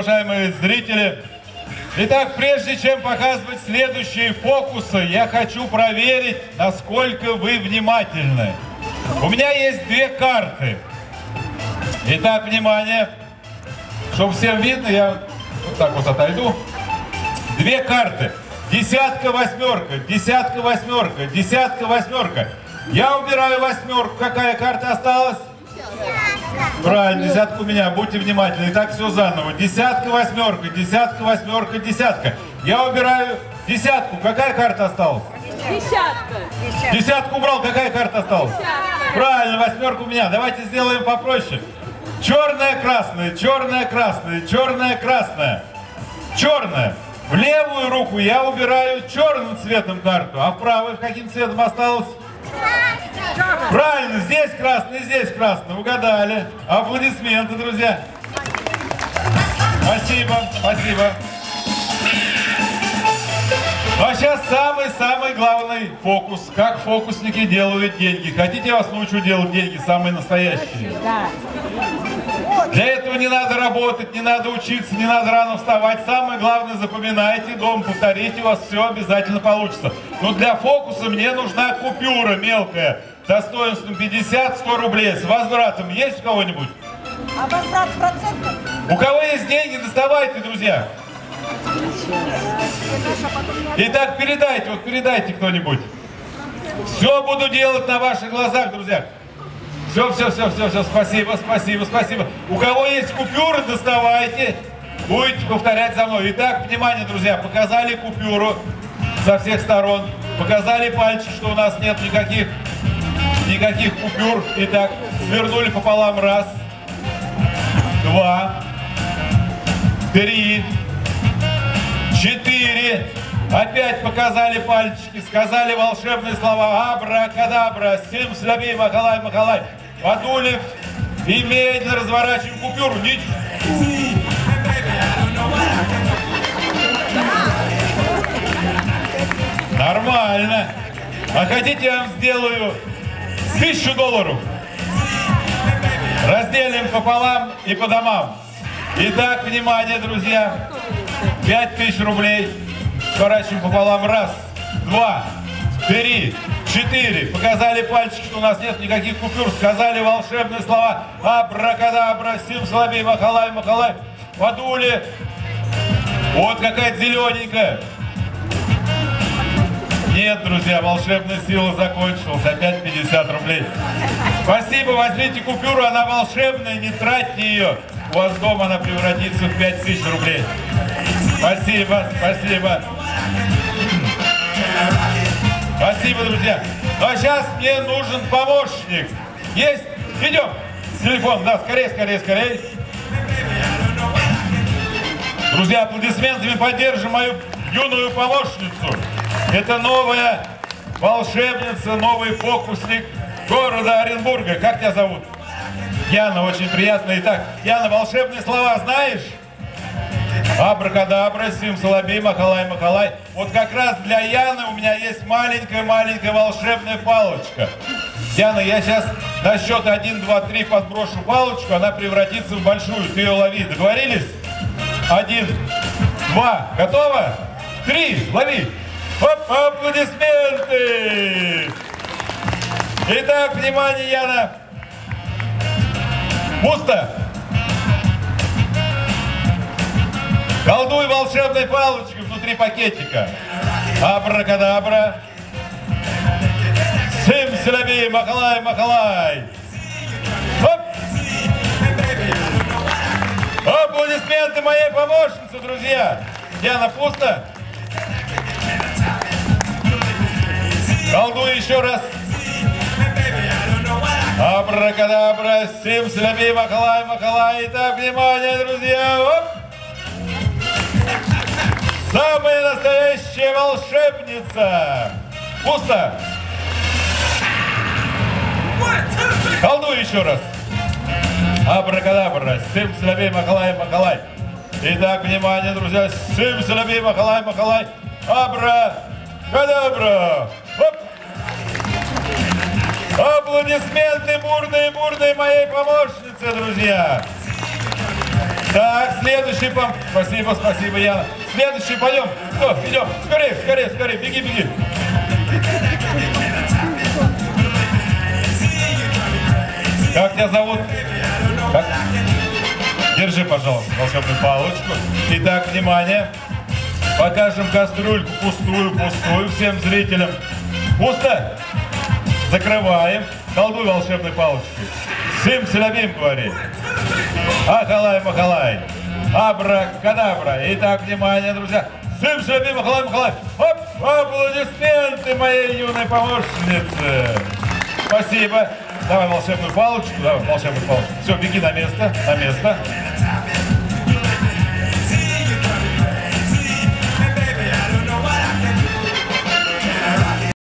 уважаемые зрители. Итак, прежде чем показывать следующие фокусы, я хочу проверить, насколько вы внимательны. У меня есть две карты. Итак, внимание. Чтобы всем видно, я вот так вот отойду. Две карты. Десятка, восьмерка, десятка, восьмерка, десятка, восьмерка. Я убираю восьмерку. Какая карта осталась? Правильно, десятка у меня. Будьте внимательны. Итак, все заново. Десятка, восьмерка, десятка, восьмерка, десятка. Я убираю десятку. Какая карта осталась? Десятка. Десятку убрал. Какая карта осталась? Десятка. Правильно, восьмерку у меня. Давайте сделаем попроще. Черная, красная, черная, красная, черная, красная. Черная. В левую руку я убираю черным цветом карту, а в правую каким цветом осталось? Красный. Правильно, здесь красный, здесь красный. Угадали. Аплодисменты, друзья. Спасибо, спасибо. А сейчас самый главный фокус. Как фокусники делают деньги. Хотите, я вас научу делать деньги, самые настоящие? Да. Для этого не надо работать, не надо учиться, не надо рано вставать. Самое главное, запоминайте, дома повторите, у вас все обязательно получится. Но для фокуса мне нужна купюра мелкая, достоинством 50-100 рублей, с возвратом. Есть у кого-нибудь? А возврат процентов? У кого есть деньги, доставайте, друзья. Итак, передайте, вот передайте кто-нибудь. Все буду делать на ваших глазах, друзья. Все, спасибо, спасибо, спасибо. У кого есть купюры, доставайте. Будете повторять за мной. Итак, внимание, друзья, показали купюру со всех сторон. Показали пальчик, что у нас нет никаких купюр. Итак, свернули пополам. Раз, два, три, четыре. Опять показали пальчики, сказали волшебные слова. Абракадабра, сим-сляби, махалай, махалай. Подули и медленно разворачиваем купюру. Нормально. А хотите, я вам сделаю $1000. Разделим пополам и по домам. Итак, внимание, друзья. 5000 рублей. Сворачиваем пополам. Раз, два, три, четыре. Показали пальчики, что у нас нет никаких купюр. Сказали волшебные слова. Абракадабра, сим-слаби, махалай, махалай. Подули. Вот какая-то зелененькая. Нет, друзья, волшебная сила закончилась. Опять 50 рублей. Спасибо, возьмите купюру, она волшебная, не тратьте ее. У вас дома она превратится в 5000 рублей. Спасибо, спасибо. Спасибо, друзья. Ну а сейчас мне нужен помощник. Есть? Идем. Телефон, да, скорее, скорее, скорее. Друзья, аплодисментами поддержим мою юную помощницу. Это новая волшебница, новый фокусник города Оренбурга. Как тебя зовут? Яна, очень приятно. Итак, Яна, волшебные слова знаешь? Абракадабра, сим-салаби, махалай, махалай. Вот как раз для Яны у меня есть маленькая волшебная палочка. Яна, я сейчас на счет 1, 2, 3 подброшу палочку, она превратится в большую. Ты ее лови. Договорились? 1, 2. Готово? 3. Лови. Оп, аплодисменты. Итак, внимание, Яна. Пусто. Колдуй волшебной палочкой внутри пакетика. Абракадабра. Сим-силаби, махалай, махалай. Оп. Аплодисменты моей помощнице, друзья. Яна, пусто? Колдуй еще раз. Абракадабра, сим-силаби, махалай, махалай. Итак, внимание, друзья. Оп. Самая настоящая волшебница. Пусто. Колдуй еще раз. Абракадабра, сим-силаби, махалай, махалай. Итак, внимание, друзья. Сим-силаби, махалай, махалай. Абракадабра. Оп. Аплодисменты бурные моей помощнице, друзья. Так, следующий, спасибо, спасибо, Яна. Следующий, пойдем. О, идем, скорее, скорее, скорее, беги, беги. Как тебя зовут? Как? Держи, пожалуйста, волшебную палочку. Итак, внимание. Покажем кастрюльку пустую всем зрителям. Пусто? Закрываем. Колдуй волшебной палочкой. Сим-силябим, говори. Ахалай-махалай. Абракадабра. Итак, внимание, друзья. Сим-силябим, ахалай-махалай. Оп! Аплодисменты моей юной помощнице. Спасибо. Давай волшебную палочку. Давай волшебную палочку. Все, беги на место. На место.